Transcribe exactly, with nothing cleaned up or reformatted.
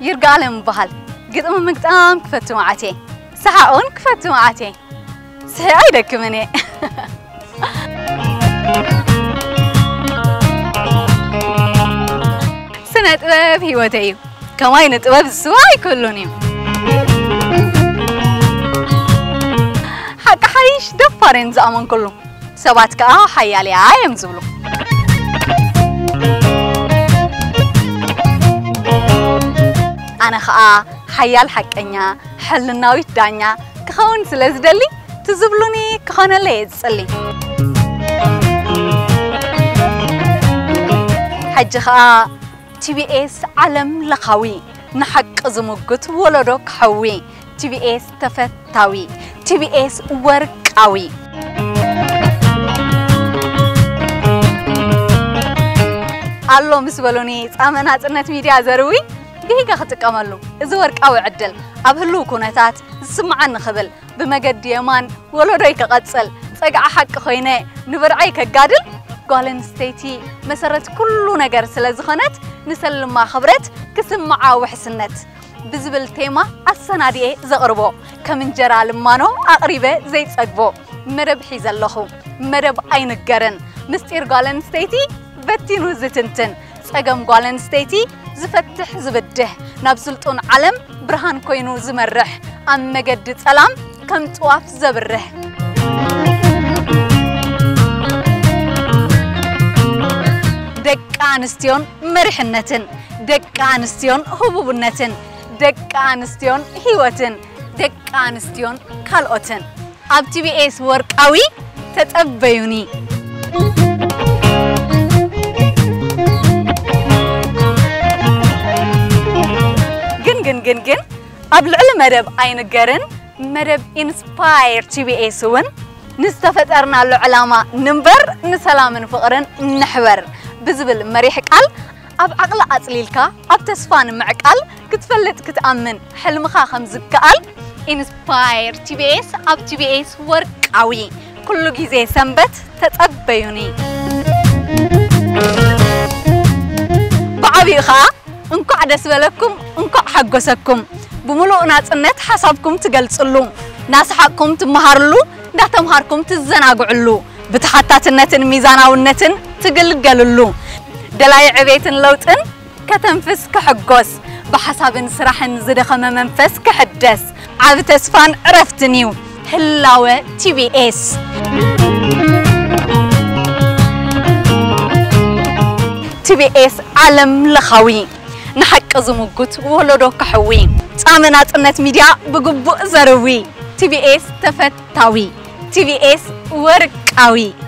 يرجعلم بحال قدام مقدام كفتو معتي سحقون كفتو معتي سعيدك مني سنة طباب هيوتي كمان طباب السواي كلوني حق حيش دفرين زمان كله سبات كا حيالي عايم زبلو أنا خا حيال حقنيا حلناوي دانيا كخون سلازدلي تزبلوني كخون ليز صلي حج خا تي بي اس علم لخوي نحق زمقت ولدو كحوي تي بي اس تفتاوي تي بي اس ورقاوي الله مسبلوني أمانة نت ميديا زروي جيجا ختكملو إذا ورقاوي عدل أبهلو كونتات سمعنا خبل بمجد يمان ولدو يكقتصل صقع حق خوينه نبرعي كقادل قالن ستيتي مسرت كل نجار سلازخنت نسلم ما خبرت كسمع وحسنت بزبل تيما السنادي زغربو كمن جرى لمانو أقربه زي صقبو مرب حيز اللخو مرب عين قرن مستير قالن ستيتي بتينو زتنتن صقم قالن ستيتي زفتح زبده نابسلطون علم برهان كوينو زمرح أم مجد سلام كم طواف زبره دك أنستيون مرحنتن دك أنستيون هبوبنتن دك أنستيون هيوتن دك أنستيون كالوتن أب تي بي اس ورك قوي تتقبيوني جن جن جن جن قبل علم مرب عين قرن مرب انسباير تي بي اس ون نستفترنا له علامة نمبر نسلام فقرن نحور بزبل مريح قال أب عقل أطليلكا أب تسفان معك قال كتفلت كتأمن حلم خاخم زك قال إنسباير تي بي اس أب تي بي اس ورك قوي كل جزء سنبت تتقبيوني بعبي خا انكو عدس بلكم انكو حقوسكم بملو ناس النت حسابكم تقلصلو ناس حقكم تمهارلو دا تمهاركم تزناقعلو بتحطات النتن ميزانا والنتن تقلقللو دلاي عبيتن لوتن كتنفس كحقوس بحساب سراحن زدخم منفس كحدس عاب تسفان عرفتنيو هلاوة تي بي اس تي بي اس عالم لخوي نحق زمقت ولدو كحوي تامنات النت ميديا بقبو زروي تي بي اس تفتاوي تي بي اس ورقاوي